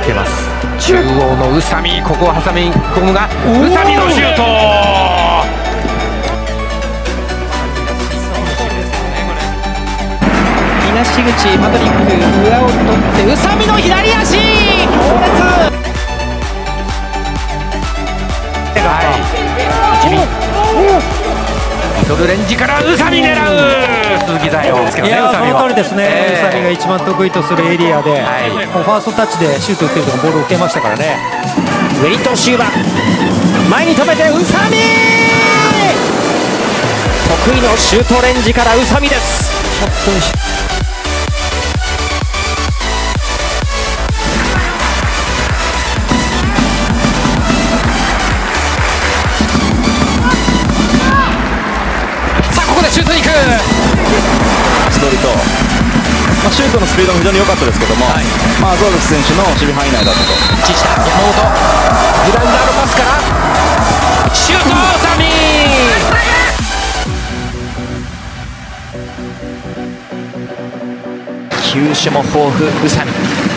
けます。中央の宇佐美、ここを挟み込むが宇佐美のシュート。 東口パトリック裏を取って宇佐美の左足強烈。 ミドルレンジから宇佐美狙う鈴木彩ですけどね。 その通りですね。宇佐美が一番得意とするエリアで、ファーストタッチでシュート打ってるところボールを受けましたからね。ウェリトシューバ前に止めて宇佐美、得意のシュートレンジから宇佐美です。 シュートに行く足取りと、シュートのスピードも非常に良かったですけども、ゾールス選手の守備範囲内だったと。 一下山本グラウンダーのパスからシュート宇佐美。球種も豊富宇佐美、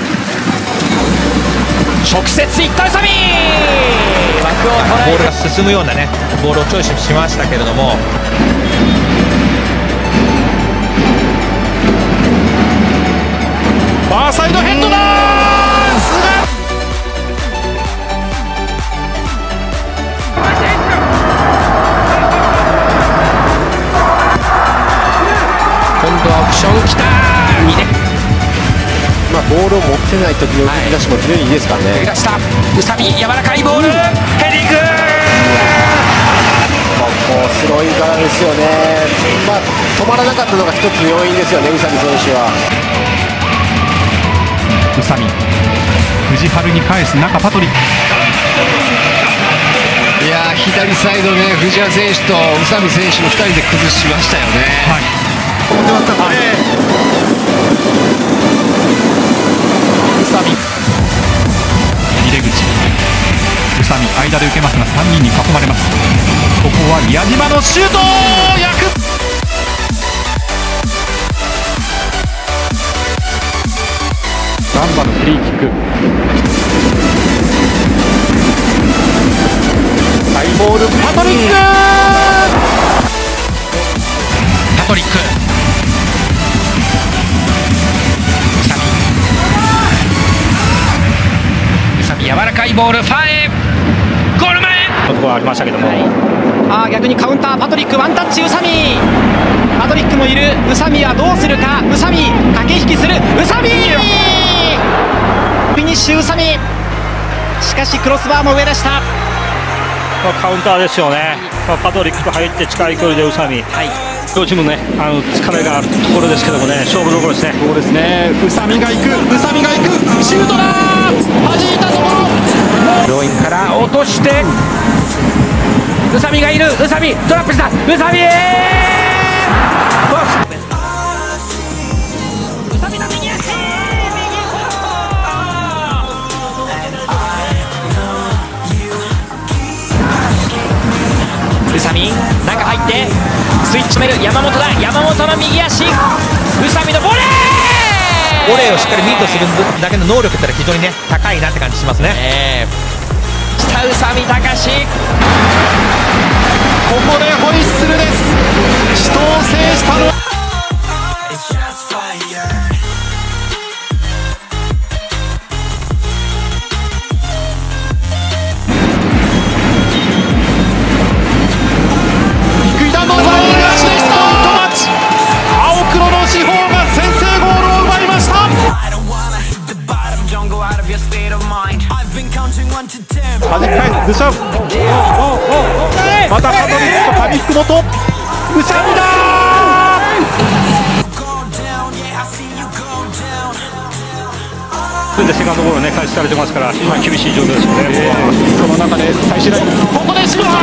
直接いった宇佐美、枠を捉える。ボールが進むようなねボールをチョイスしましたけれども、ファーサイドヘッドだー。今度はオプションきたー。2でボールを持ってない時の動き出しも非常にいいですからね。 出した宇佐美、柔らかいボール、ヘディング。 ここスローインからですよね。止まらなかったのが一つ要因ですよね、宇佐美選手は。 宇佐美、藤原に返す中パトリック。 いや左サイドね、藤原選手と宇佐美選手の2人で崩しましたよね。 思ってますか、宇佐美、入れ口、宇佐美間で受けますが3人に囲まれます。ここは宮島のシュート、焼く。ガンバのフリーキック、ハイボールパトリック、 パトリック宇佐美、柔らかいボールファンへ、ゴール前ところありましたけども、逆にカウンターパトリックワンタッチ宇佐美、パトリックもいる。宇佐美はどうするか。宇佐美駆け引きする宇佐美、フィニッシュ宇佐美、しかしクロスバーも上でした。 カウンターですよね。パトリックと入って近い距離で宇佐美、両チームね疲れがあるところですけどもね、勝負どころですね。 そうですね、宇佐美が行く、宇佐美が行く、シュートだー、弾いたところ、 スローインから落として宇佐美がいる、宇佐美トラップした、宇佐美宇佐美中入ってスイッチ止める山本だ、山本の右足、宇佐美のボレー、ボレーをしっかりミートするだけの能力ってのは非常にね高いなって感じしますね。下宇佐美隆史、 ここでホイッスルです。死闘を制したのは福井田のサインなしでストーンとマッチ、青黒の四方が先制ゴールを奪いました。弾き返す、ズシャン、またパトリックと上福本、宇佐美だそれでセカンドボールね開始されてますから、今厳しい状況ですよね。 その中で最終ライン、ここでシュート、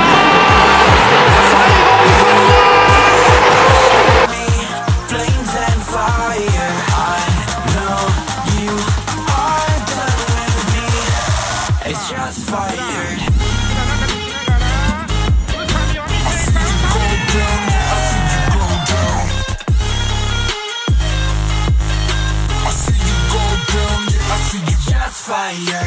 fire.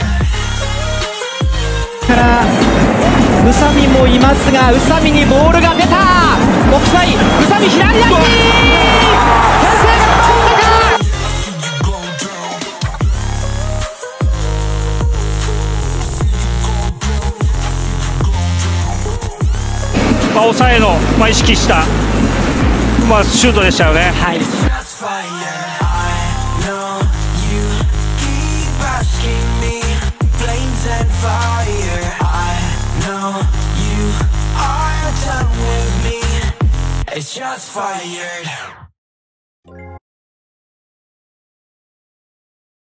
から宇佐美もいますが、宇佐美にボールが出た。オフサイ、宇佐美左足、先制が飛んだか。 抑えの、意識した、シュートでしたよね。 はい、 It's just fired.